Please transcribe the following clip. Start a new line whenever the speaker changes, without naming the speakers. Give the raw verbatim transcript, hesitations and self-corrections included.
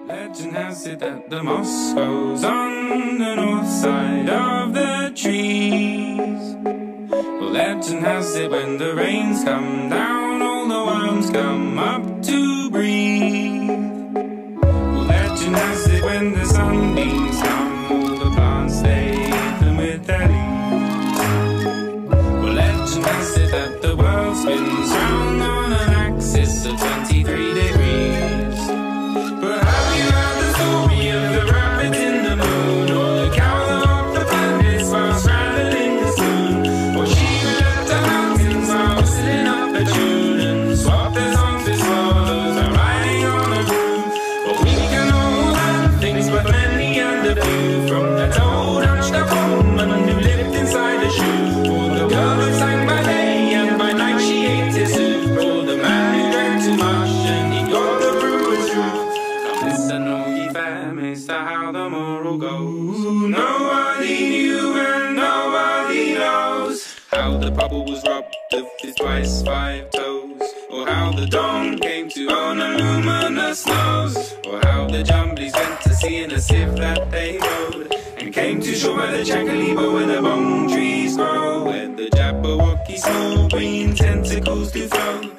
Legend has it that the moss grows on the north side of the trees. Well, legend has it when the rains come down, all the worms come up to breathe. Well, legend has it when the sunbeams come, all the plants they open with their leaves. Well, legend has it that the world spins round on an axis of twenty-three degrees. But have you heard the story of the rabbit in the moon, or the cow that walked the planets while straddling the spoon, or she who left the mountains while whistling up a tune and swapped their songs with swallows and riding on a broom? Well, we can all learn things, but many and a few, from that old hunched up woman who lived inside a shoe, or the girl who sang by day and by night she ate his soup, or the man who drank too much and he got the brewer's truth. Listen, all ye families, to how the moral goes. Nobody knew and nobody knows how the bubble was robbed of his twice five toes, or how the dawn came to own a luminous nose, or how the jumblies went to sea in a sieve that they rode, and came to shore by the Chancalibo where the bong trees grow, where the Jabberwocky small green tentacles do throw.